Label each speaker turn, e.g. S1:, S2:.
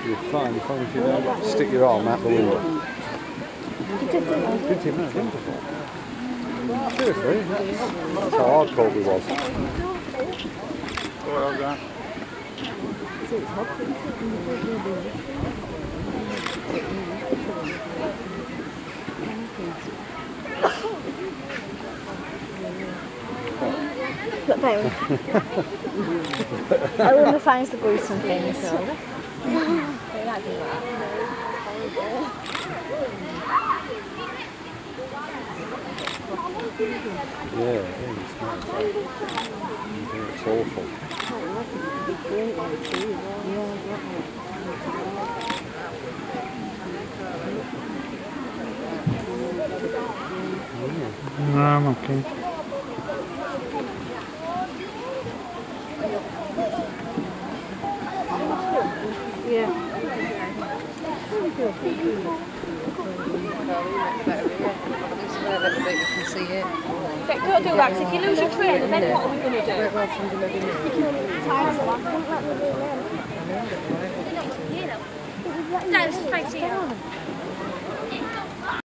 S1: You're fine as long as you don't stick your arm out the window. Did you know? Wonderful. Seriously, that's how hard Colby was.
S2: Well done.
S3: Look, Bailey. I wonder if finds the gruesome things. They like do that.
S1: Yeah, it's awful.
S2: No, I'm okay.
S3: Yeah.
S4: Don't do that, 'cause if you lose your train, then what are we going to do? That's spicy.